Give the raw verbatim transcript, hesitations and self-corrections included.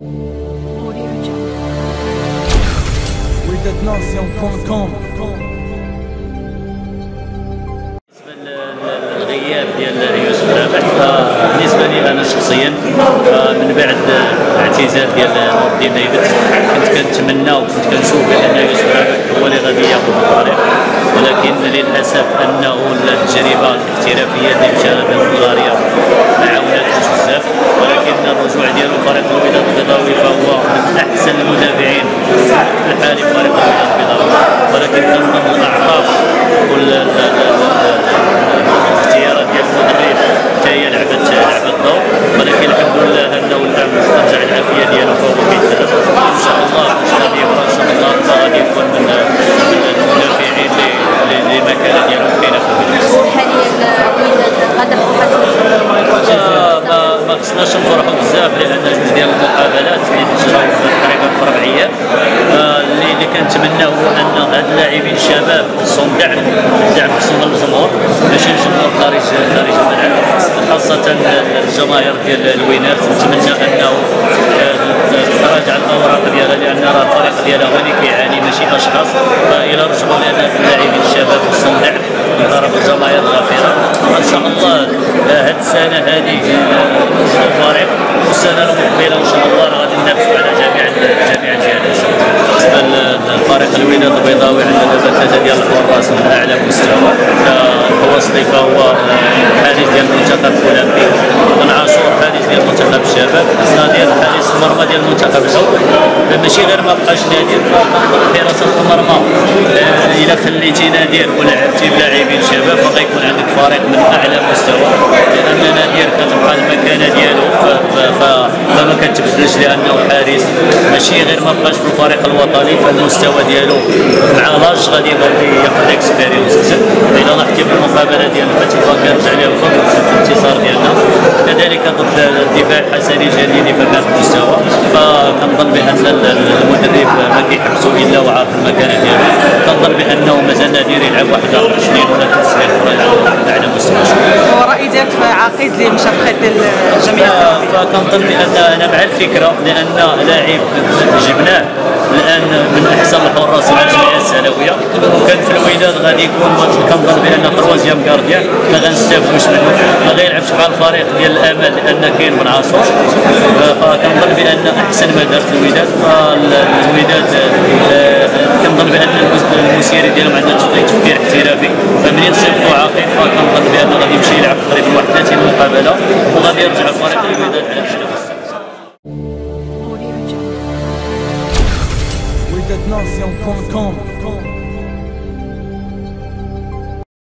وداد ناسيون بوان كوم. الغياب ديال يوسف رابح بالنسبه لي انا شخصيا من بعد الاعتزال ديال نور الدين نايبت كنت كنتمنى وكنت كنشوف بان يوسف رابح هو اللي غادي ياخذ الفريق، ولكن للاسف انه التجربه الاحترافيه اللي مشى بها بلغاريا ما عاوناتوش بزاف، ولكن الرجوع ديالو فريق الوداد البيضاوي فهو من احسن المدافعين في الحال في فريق الوداد البيضاوي، ولكن كنظن الاعراف والاختيارات ديال المدرب حتى هي لعبت لعبت دور، ولكن الحمد لله انه الان استرجع العافيه ديالو فهو كيتدرب ان شاء الله. واش غادي يبقى ان شاء الله غادي يكون من المدافعين اللي المكانه ديالو كاينه في الوداد. حاليا الوداد غدا ما ما خصناش نفرحوا بزاف لان جوج ديال المقابلات اللي تجراو تقريبا في ربع ايام اللي اللي كنتمناه هو ان هاد اللاعبين الشباب خصهم دعم دعم خصهم الجمهور، ماشي الجمهور خارج خارج الملعب، خاصه الجماهير ديال الوينات. نتمنى انه تراجع الاوراق ديالها لان راه الفريق ديالها هو اللي كيعاني ماشي اشخاص، فالى رجعوا لان اللاعبين الشباب خصهم دعم من طرف الجماهير الغفيره. ان شاء الله هاد السنه هذه الفريق والسنه المقبله ان شاء الله غادي ننافسوا على جميع جميع الجهات ان شاء الله. بالنسبه لفريق الوداد البيضاوي عندنا دابا ثلاثه ديال الحراس من اعلى مستوى، الحواصلي فهو حارس ديال المنتخب الاولمبي، بن عاشور حارس ديال منتخب الشباب، نادر حارس المرمى ديال المنتخب الاول. ماشي غير ما بقاش نادر، حراسه المرمى الا خليتي نادر ولعبتي بلاعبين شباب فغيكون عندك فريق من اعلى مستوى، لان نادر كتبقى المكانه ديالو فما كتبدلش لانه حارس ماشي غير ما بقاش في الفريق الوطني، فالمستوى ديالو مع لاج غادي ياخذ اكسبيريونس احسن. الا لاحظتي في المقابله ديال الفتح كنرجع لها الفوق في الانتصار ديالنا، كذلك ضد الدفاع الحسني الجليلي في هذا المستوى، فكنظن بان المدرب ما كيحبسو الا وعارف المكانه ديالو، كنظن بانه مازال نادر يلعب واحد عشر سنين ولا ثلاث سنين على مستوى. والراي ديالك في عقيد اللي مشى في خيط الجمعيه؟ فكنظن بان انا مع الفكره، لان لاعب جبناه الان من احسن الحراس مع الجمعيه الثانويه، وكان في الوداد غادي يكون كنظن بان تروازيام كارديان ما غنستافدوش منه، ما غيلعبش مع الفريق ديال الامل لان كاين بن عاشور، فكنظن بان احسن ما دارت الوداد. فالوداد كنظن بان المسيري ديالهم عندها تفكير احترافي، فمنين صيفطوا عقيد فكنظن بان غادي يمشي يلعب تقريبا واحد ثلاثين مقابله وغادي يرجع الفريق الوداد على اعلى مستوى. وداد ناسيون بوان كوم.